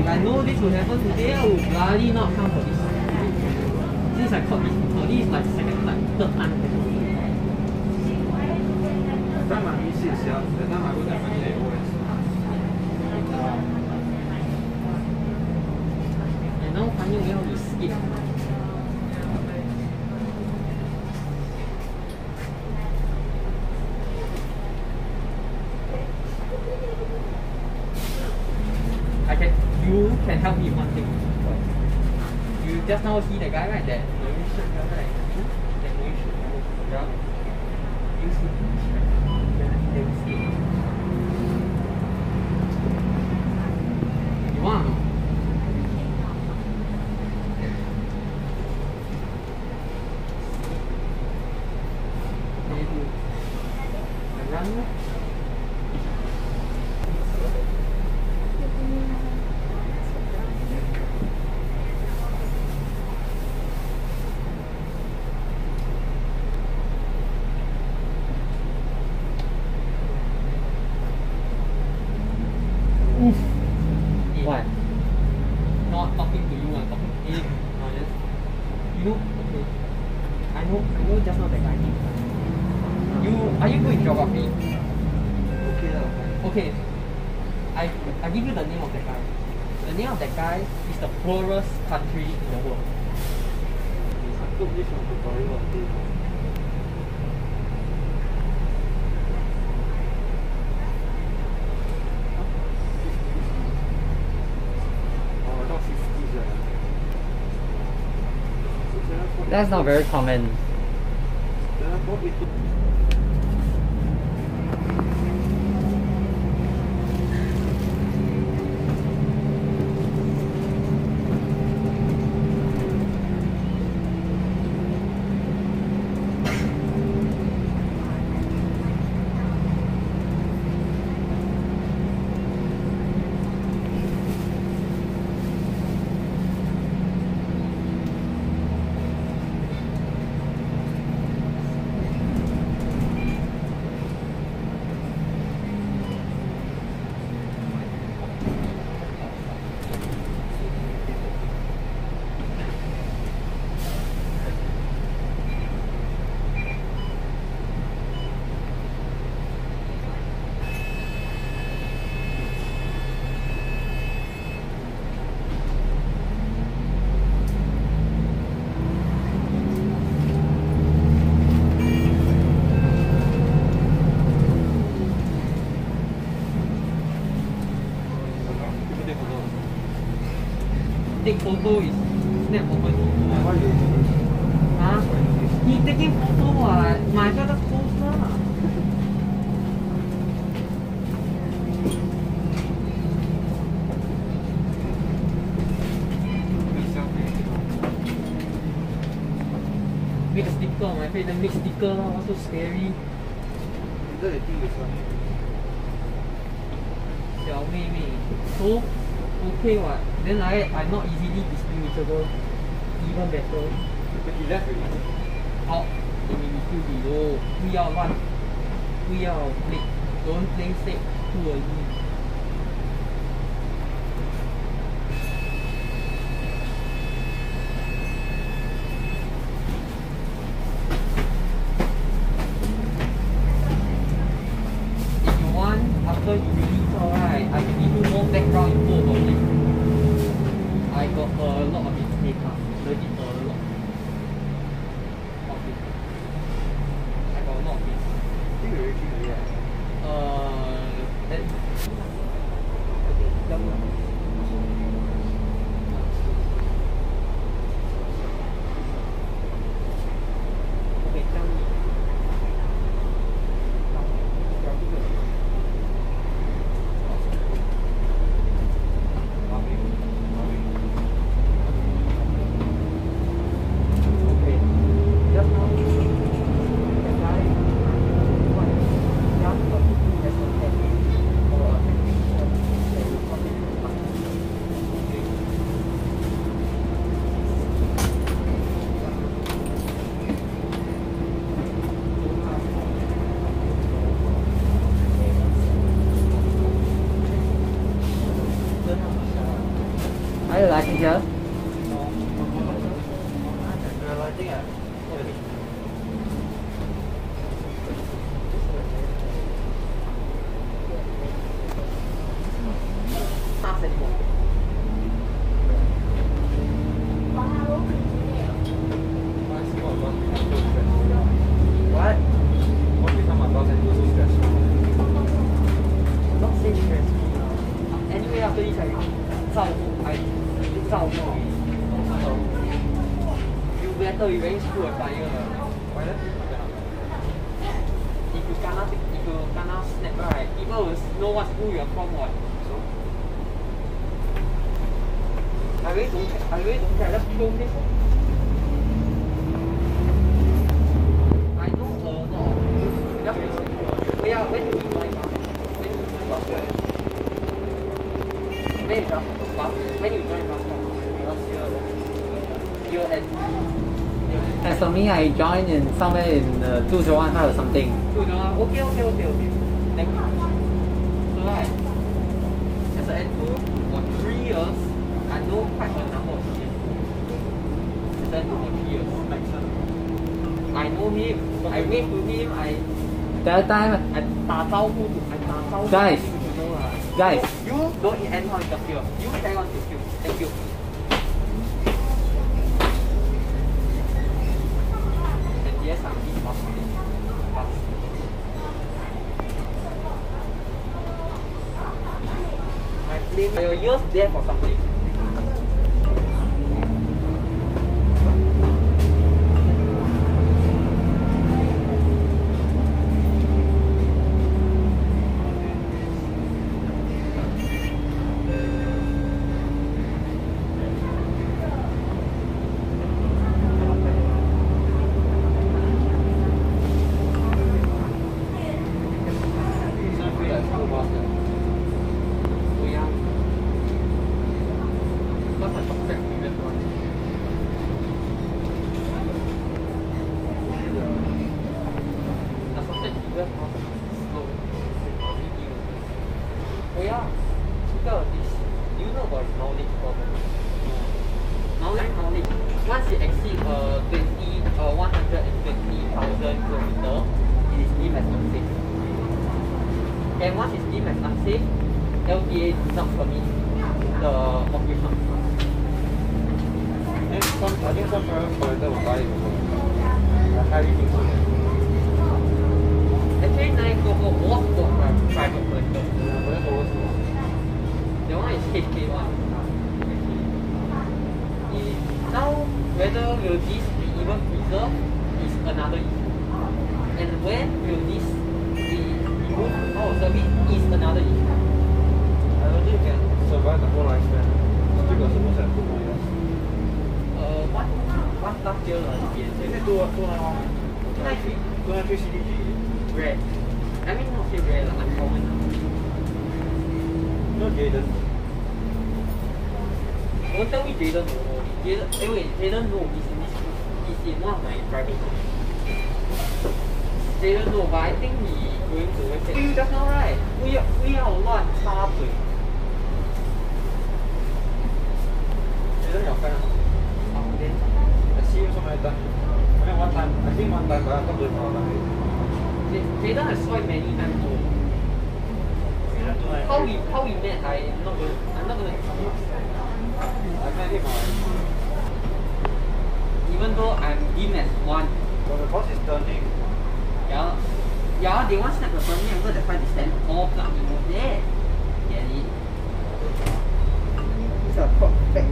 if I know this will happen today, I would bloody not come for this. Since I caught this before, this is like second time, third time. That time I miss it, yeah. That time I would definitely always. And now finding a way how to skip. You can help me with one thing. You just now see the guy right there. Malaysian guy right? That Malaysian guy. Yeah. You see this right? Yeah, see. You want or not? Maybe. Run. What? Not talking to you, I'm talking to him. Just, you know, okay. I know just now that guy. Are you good in geography? Okay lah. Okay. I give you the name of that guy. The name of that guy is the poorest country in the world. I took this from tutorial. That's not very common. Take photo is snap open. Why you do this? Huh? He taking photo what? Might as well just post lah. Make a sticker on my face, then make sticker lah. What's so scary? Either they think it's funny. 小妹妹 so okay what? Then I'm not easily distinguishable. Even better. But he left already. 好，你就below，不要乱，不要 don't play safe too early. If you want, after you release all right, I can give you more background info about it. I got a lot of it data, legit a lot of it. I got a lot of it. I think we already came already. That better you very screw a tire. Why that? If you kena snap right, people will know what school you're from what. So? I really don't care. Let's show this. I know a lot of just recently. When do you join bus? When do you join bus? When you join bus? Last year. Year end. As for me, I joined in somewhere in 2015 or something. Okay. Thank you. So right, as an N2 for 3 years, I know quite a number of years. As an N2 for 3 years. I know him. I wave to him. That time, I 打招呼 to Guys. him, you know lah. guys, You don't anyhow interfere. You carry on to queue. Thank you. And yes, I'm in bus. My claim your years there for something. Oh yeah, this. Do you know about knowledge problem? Knowledge. Once it exceeds 120,000 kilometers, it is deemed as unsafe. And once it's deemed as unsafe, LTA does not permit the operation. I think some private collector will buy it also. I highly think so. Actually, 944 was bought by private collector. Yeah, but that's overseas. That one is HK1. Now, whether will this be even preserved is another issue. And when will this be removed out of service is another issue. I don't think you can survive the whole lifespan. Still got supposed to have 2 more years. What last year Is it 291? 293. 293 CDG. Rare. I mean, not say rare, like uncommon. No Jaden. Don't tell me Jaden no. Jaden no, he's in one of my private groups. Jaden no, but I think he going to website. You just now right? 不要乱插嘴。 Jaden your friend. I see him so many times. I mean one time, I think one time, but I can't do it for one time. Jaden has tried many times though. How we met, I'm not gonna discuss. I met him Even though I'm deemed as one. but the boss is turning. Yeah, they want to snap the permit until the fight is stand all plug in over there. Get it? It's a perfect.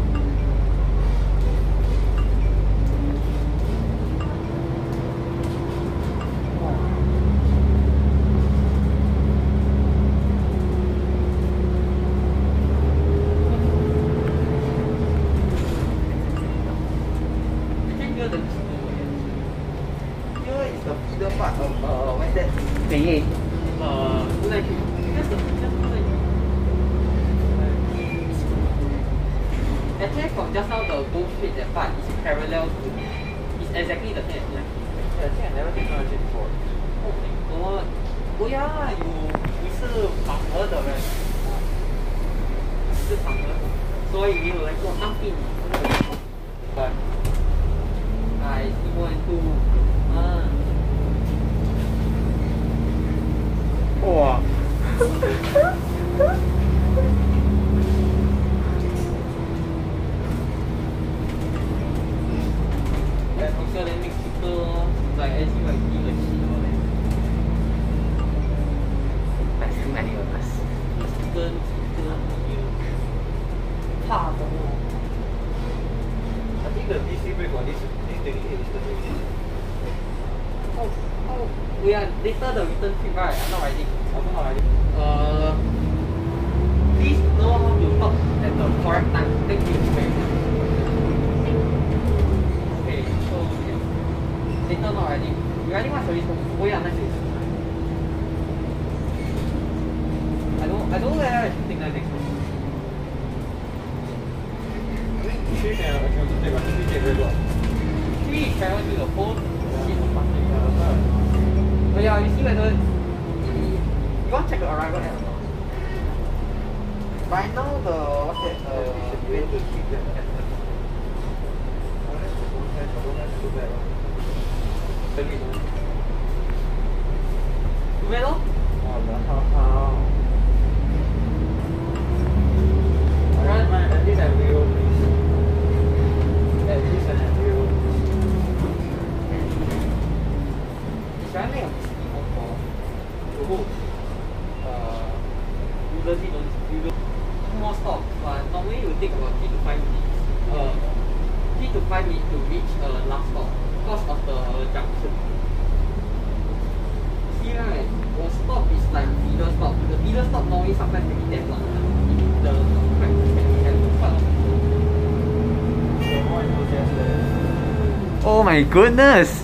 Thingy. Actually, from just now, the Gold Street that part is parallel to. It's exactly the same as I think I never taken a before. Oh my god! Oh yeah,你是访儿的人，是访儿，所以你有来过当兵。 But I see one two， 哇！ 然后个人 mix 个在 SUV 一个七咯嘞， There's too many of us. 跟怕的哦。 I think the DC brake on this we are later the return trip, right? I'm not riding. I'm not riding. Please know how to talk at the correct time. Thank you very much. Okay, so yeah. Later not riding. You riding what service? Oh yeah, next week. I don't know whether I should take that next week. Tuesday, I can take my Tuesday very well. Three travel to the whole shit of fucking but yeah, you see whether you want to check the arrival app or not? Right now the what's that? We have to keep that. Too bad lor. At least I will, please. At least I will. Should I make a mistake for who? Usually don't two more stops, but normally it will take about 3 to 5 minutes. 3 to 5 minutes to reach last stop because of the junction. See right, the stop is like feeder stop. The feeder stop normally sometimes can be 10 long. The track can have quite a lot of The more I know, just the. Oh my goodness!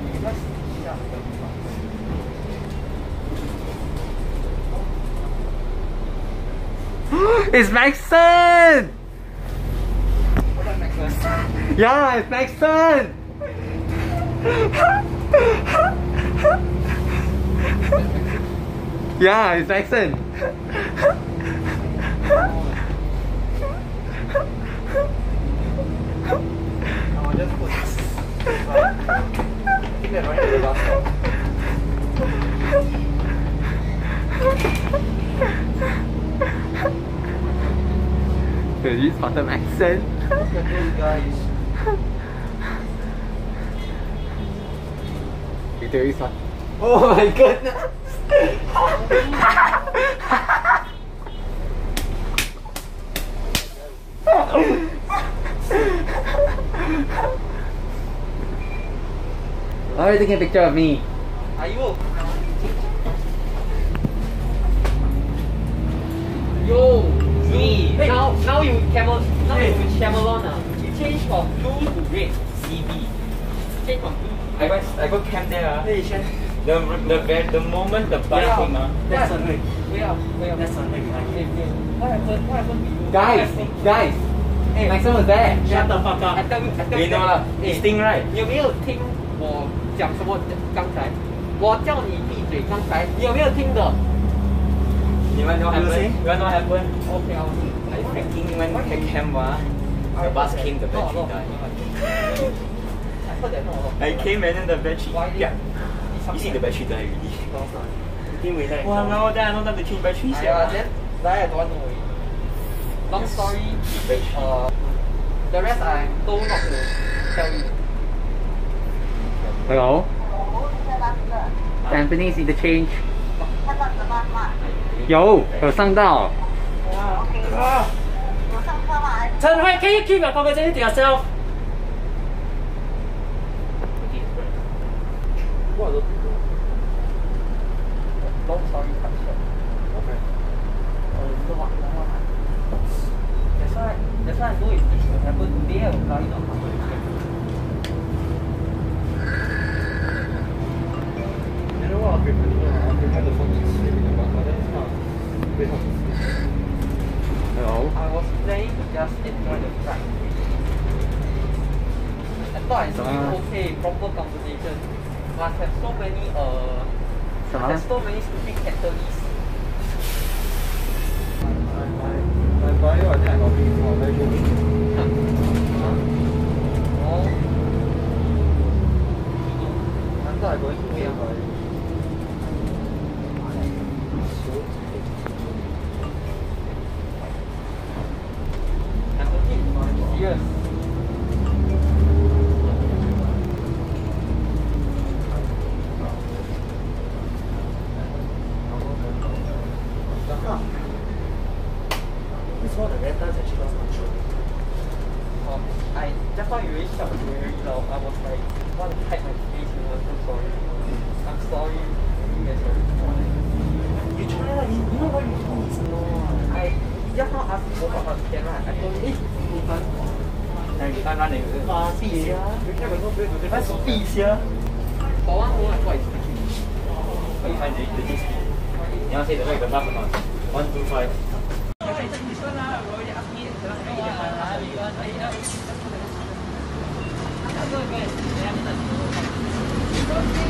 It's Maxon! What's that Maxon? Yeah, it's Maxon! Yeah, it's Maxon! I'll just put I think they're going to the last stop. You spotted Maxon? Look at those guys. Literally spotted. Oh my goodness! Why are you taking a picture of me? Are you? Yo, me. Hey. Now you Camelon. You change from blue to red. CB. Change from blue. I go camp there. Hey, Shen. The moment the bus came, That's a good. Wait up. that's something behind Hey, what happened to you? Guys! Hey, Maxon was there! Shut the fuck I up. tell you, You know lah, it's thing right? 你有没有听我讲什么？刚才我叫你闭嘴，刚才你有没有听的 You want to know what You happened? see? You want to know what happened? ？OK， I freaking went to camp, the bus came, the battery died. I heard that not a lot. I came and then the battery, Why did- yeah. You see the battery died already. 因为在 Wow, now then I don't have to change batteries. Yeah, then I don't want to know already. Long story. The rest I told not to tell you. Hello? Tampines interchange 有上到。 陈慧, can you keep your conversation to yourself? What are those people? Long story cut short. Okay. That's why I know if this will happen today, I will probably not happen again. You know what? I'll prepare the phone to sleep in the bus, but then it's not very hard to sleep. Hello? I was planning to just enjoy the ride. I thought I speak okay, proper conversation. Must have so many there's so many stupid catalysts. My bio, I think I got big for very good. Oh. I thought I going to say bio. I'm looking serious. This one of the rentals actually lost control. I just thought you really shout very loud. I was like, want to hide my face, you know, so sorry. 吗？地下， We have no place to take 那是地下。 For one whole I thought it's 50. But you find the disc. You want to say the right the bus or not? 125. Okay.